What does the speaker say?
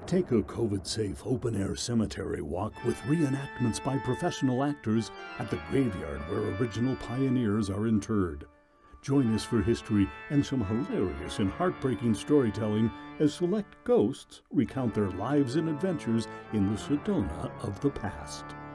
Take a COVID-safe open-air cemetery walk with reenactments by professional actors at the graveyard where original pioneers are interred. Join us for history and some hilarious and heartbreaking storytelling as select ghosts recount their lives and adventures in the Sedona of the past.